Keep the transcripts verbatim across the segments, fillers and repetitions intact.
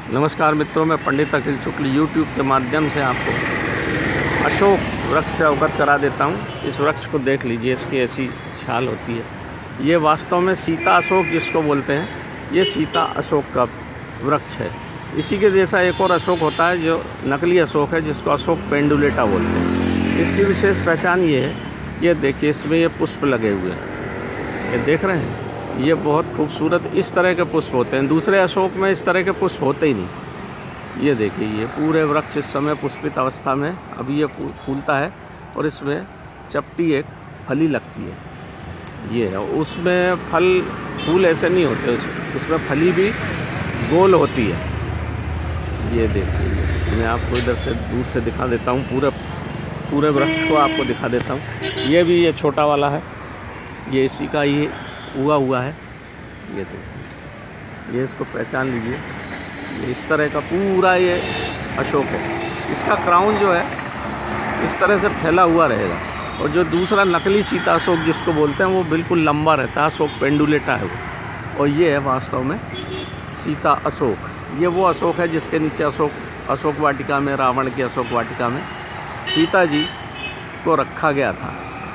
नमस्कार मित्रों, मैं पंडित अखिल शुक्ल यूट्यूब के माध्यम से आपको अशोक वृक्ष से अवगत करा देता हूँ। इस वृक्ष को देख लीजिए, इसकी ऐसी छाल होती है। ये वास्तव में सीता अशोक जिसको बोलते हैं, ये सीता अशोक का वृक्ष है। इसी के जैसा एक और अशोक होता है जो नकली अशोक है, जिसको अशोक पेंडुलेटा बोलते हैं। इसकी विशेष पहचान ये है, ये देखिए इसमें ये पुष्प लगे हुए हैं, ये देख रहे हैं, ये बहुत खूबसूरत इस तरह के पुष्प होते हैं। दूसरे अशोक में इस तरह के पुष्प होते ही नहीं। ये देखिए, ये पूरे वृक्ष इस समय पुष्पित अवस्था में अभी ये फूलता है और इसमें चपटी एक फली लगती है। ये है, उसमें फल फूल ऐसे नहीं होते, उसमें फली भी गोल होती है। ये देखिए, मैं आपको इधर से दूर से दिखा देता हूँ, पूरे पूरे वृक्ष को आपको दिखा देता हूँ। ये भी ये छोटा वाला है, ये इसी का ये उगा हुआ है। ये देखिए, ये इसको पहचान लीजिए, ये इस तरह का पूरा ये अशोक है। इसका क्राउन जो है इस तरह से फैला हुआ रहेगा, और जो दूसरा नकली सीता अशोक जिसको बोलते हैं वो बिल्कुल लंबा रहता है, अशोक पेंडुलेटा है वो। और ये है वास्तव में सीता अशोक। ये वो अशोक है जिसके नीचे अशोक अशोक वाटिका में, रावण की अशोक वाटिका में सीता जी को रखा गया था।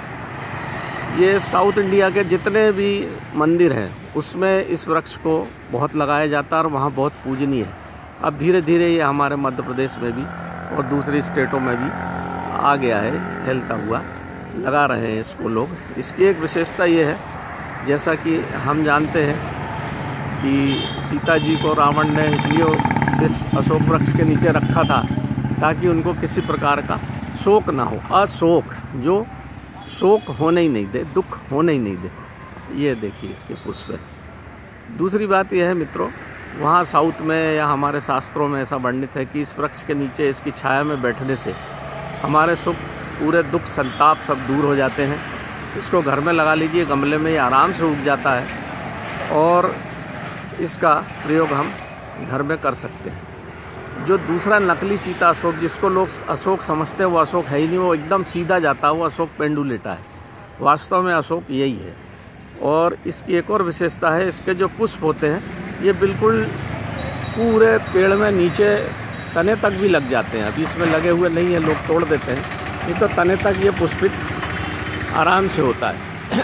ये साउथ इंडिया के जितने भी मंदिर हैं उसमें इस वृक्ष को बहुत लगाया जाता है और वहाँ बहुत पूजनीय है। अब धीरे धीरे ये हमारे मध्य प्रदेश में भी और दूसरी स्टेटों में भी आ गया है, फैलता हुआ, लगा रहे हैं इसको लोग। इसकी एक विशेषता ये है, जैसा कि हम जानते हैं कि सीता जी को रावण ने इसलिए इस अशोक वृक्ष के नीचे रखा था ताकि उनको किसी प्रकार का शोक ना हो। अशोक जो शोक होने ही नहीं दे, दुख होने ही नहीं दे। ये देखिए इसके पुष्प है। दूसरी बात यह है मित्रों, वहाँ साउथ में या हमारे शास्त्रों में ऐसा वर्णित है कि इस वृक्ष के नीचे इसकी छाया में बैठने से हमारे सुख, पूरे दुख, संताप सब दूर हो जाते हैं। इसको घर में लगा लीजिए, गमले में ये आराम से उग जाता है और इसका प्रयोग हम घर में कर सकते हैं। जो दूसरा नकली सीता अशोक जिसको लोग अशोक समझते हैं, वो अशोक है ही नहीं, वो एकदम सीधा जाता है, वो अशोक पेंडुलेटा है। वास्तव में अशोक यही है। और इसकी एक और विशेषता है, इसके जो पुष्प होते हैं ये बिल्कुल पूरे पेड़ में नीचे तने तक भी लग जाते हैं। अभी इसमें लगे हुए नहीं है, लोग तोड़ देते हैं, नहीं तो तने तक ये पुष्पित आराम से होता है।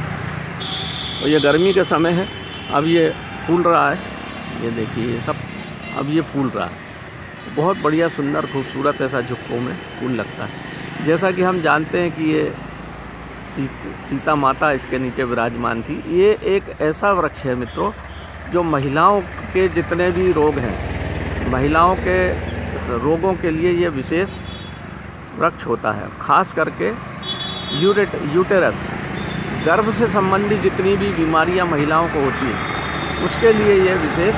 और ये गर्मी के समय है, अब ये फूल रहा है। ये देखिए, ये सब अब ये फूल रहा है। बहुत बढ़िया, सुंदर, खूबसूरत ऐसा झुक्कों में फूल लगता है। जैसा कि हम जानते हैं कि ये सी, सीता माता इसके नीचे विराजमान थी। ये एक ऐसा वृक्ष है मित्रों जो महिलाओं के जितने भी रोग हैं, महिलाओं के रोगों के लिए ये विशेष वृक्ष होता है। खास करके यूरेट यूटेरस गर्भ से संबंधित जितनी भी बीमारियां महिलाओं को होती हैं उसके लिए ये विशेष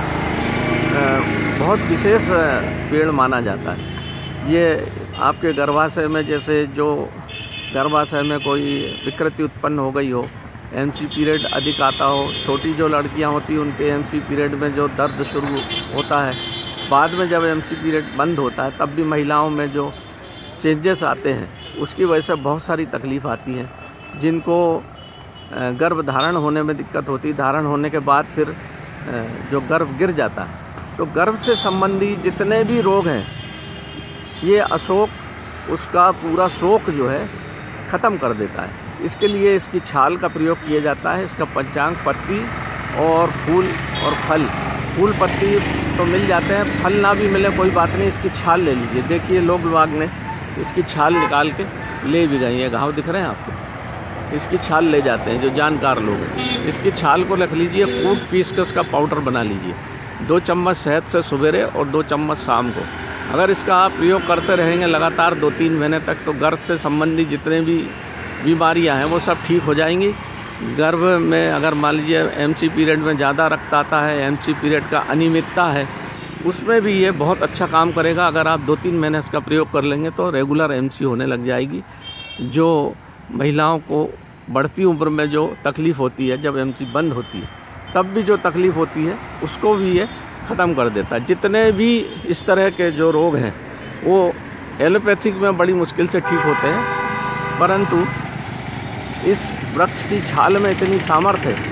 बहुत विशेष पेड़ माना जाता है। ये आपके गर्भाशय में, जैसे जो गर्भाशय में कोई विकृति उत्पन्न हो गई हो, एमसी पीरियड अधिक आता हो, छोटी जो लड़कियां होती हैं उनके एमसी पीरियड में जो दर्द शुरू होता है, बाद में जब एमसी पीरियड बंद होता है तब भी महिलाओं में जो चेंजेस आते हैं उसकी वजह से बहुत सारी तकलीफ़ आती हैं। जिनको गर्भ धारण होने में दिक्कत होती है, धारण होने के बाद फिर जो गर्भ गिर जाता है, तो गर्भ से संबंधी जितने भी रोग हैं ये अशोक उसका पूरा शोक जो है ख़त्म कर देता है। इसके लिए इसकी छाल का प्रयोग किया जाता है। इसका पंचांग, पत्ती और फूल और फल, फूल पत्ती तो मिल जाते हैं, फल ना भी मिले कोई बात नहीं, इसकी छाल ले लीजिए। देखिए, लोग विभाग ने इसकी छाल निकाल के ले भी गए हैं, घाव दिख रहे हैं आपको, इसकी छाल ले जाते हैं जो जानकार लोग हैं। इसकी छाल को रख लीजिए, कूट पीस के उसका पाउडर बना लीजिए। दो चम्मच शहद से सवेरे और दो चम्मच शाम को। अगर इसका आप प्रयोग करते रहेंगे लगातार दो तीन महीने तक, तो गर्भ से संबंधित जितने भी बीमारियां हैं वो सब ठीक हो जाएंगी। गर्भ में अगर मान लीजिए एमसी पीरियड में ज़्यादा रक्त आता है, एमसी पीरियड का अनियमितता है, उसमें भी ये बहुत अच्छा काम करेगा। अगर आप दो तीन महीने इसका प्रयोग कर लेंगे तो रेगुलर एमसी होने लग जाएगी। जो महिलाओं को बढ़ती उम्र में जो तकलीफ़ होती है, जब एमसी बंद होती है तब भी जो तकलीफ़ होती है उसको भी ये ख़त्म कर देता है। जितने भी इस तरह के जो रोग हैं वो एलोपैथिक में बड़ी मुश्किल से ठीक होते हैं, परंतु इस वृक्ष की छाल में इतनी सामर्थ्य है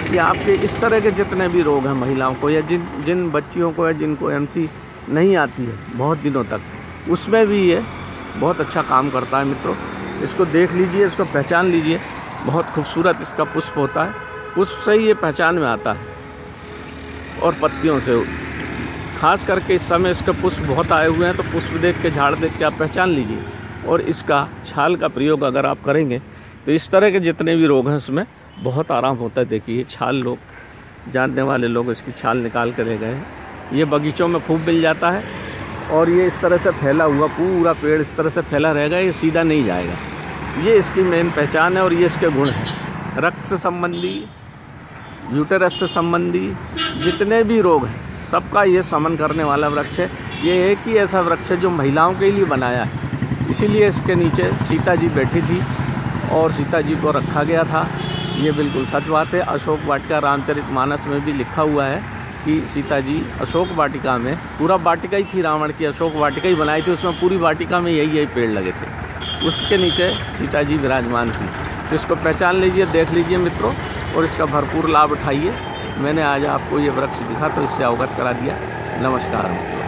कि आपके इस तरह के जितने भी रोग हैं महिलाओं को या जिन जिन बच्चियों को या जिनको एमसी नहीं आती है बहुत दिनों तक, उसमें भी ये बहुत अच्छा काम करता है मित्रों। इसको देख लीजिए, इसको पहचान लीजिए। बहुत खूबसूरत इसका पुष्प होता है, पुष्प से ही ये पहचान में आता है और पत्तियों से। खास करके इस समय इसके पुष्प बहुत आए हुए हैं, तो पुष्प देख के, झाड़ देख के आप पहचान लीजिए। और इसका छाल का प्रयोग अगर आप करेंगे तो इस तरह के जितने भी रोग हैं उसमें बहुत आराम होता है। देखिए छाल, लोग जानने वाले लोग इसकी छाल निकाल कर ले गए हैं। ये बगीचों में खूब मिल जाता है और ये इस तरह से फैला हुआ पूरा पेड़ इस तरह से फैला रहेगा, ये सीधा नहीं जाएगा। ये इसकी मेन पहचान है और ये इसके गुण हैं। रक्त से संबंधी, यूटेरस से संबंधी जितने भी रोग हैं सबका ये समन करने वाला वृक्ष है। ये एक ही ऐसा वृक्ष है जो महिलाओं के लिए बनाया है, इसीलिए इसके नीचे सीता जी बैठी थी और सीता जी को रखा गया था। ये बिल्कुल सच बात है। अशोक वाटिका रामचरितमानस में भी लिखा हुआ है कि सीता जी अशोक वाटिका में, पूरा वाटिका ही थी रावण की, अशोक वाटिका ही बनाई थी, उसमें पूरी वाटिका में यही यही पेड़ लगे थे, उसके नीचे सीता जी विराजमान थी। तो इसको पहचान लीजिए, देख लीजिए मित्रों, और इसका भरपूर लाभ उठाइए। मैंने आज आपको ये वृक्ष दिखा तो इससे अवगत करा दिया। नमस्कार।